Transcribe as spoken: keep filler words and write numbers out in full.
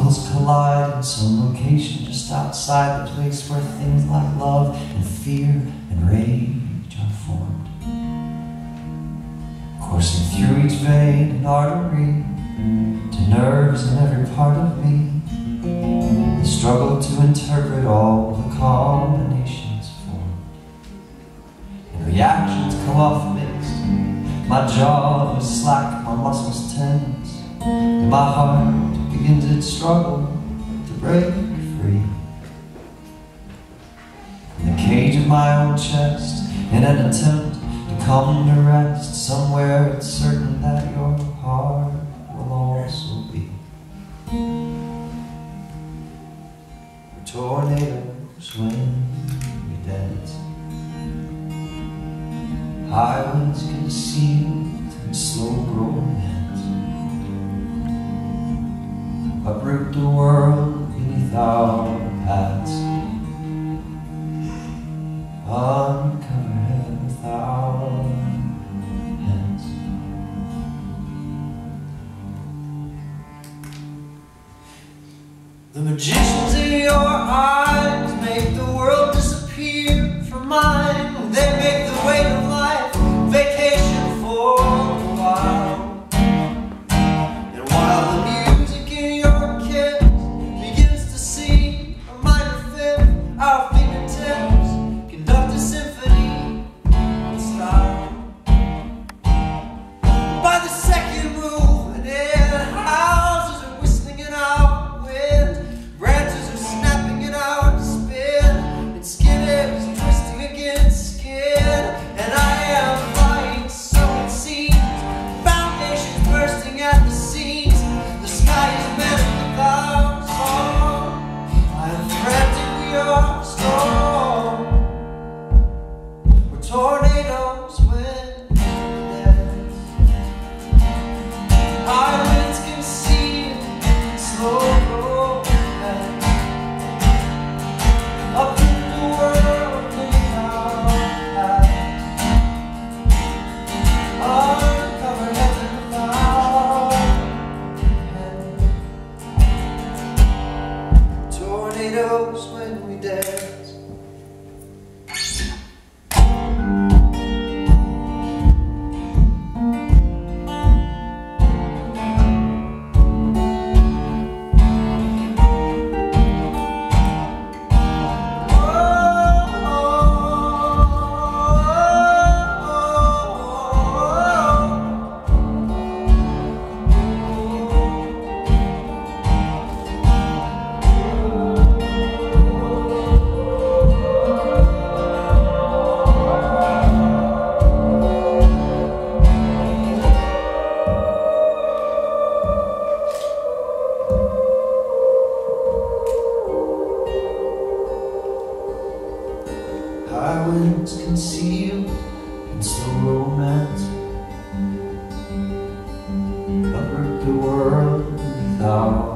Worlds collide in some location just outside the place where things like love and fear and rage are formed, coursing through each vein and artery to nerves in every part of me. The struggle to interpret all the combinations formed, and reactions come off mixed. My jaw was slack, my muscles tense, and my heart begins its struggle to break free from the cage of my own chest in an attempt to come to rest. Somewhere it's certain that your heart will also be. We're tornadoes when we dance, high winds concealed in slow romance, uproot the world beneath our paths, uncover heaven with our hands. The magicians in your eyes make the world disappear from mine. They make the weight of life vacation for a while. And while the music in your kiss begins to sing a minor fifth, our fingertips conduct a symphony in style. By the second movement, in houses are whistling in our wind, branches are snapping in our spin, and skin is twisting against skin. And I am flying, so it seems, foundations bursting at the seams. The sky is meant with our song. I am frantic, we are strong. We're tornadoes when we dance, high winds conceal slow romance, uproot the world beneath our paths, uncover heaven with our hands. Tornadoes when we dance. High winds concealed in slow romance, uproot the world beneath our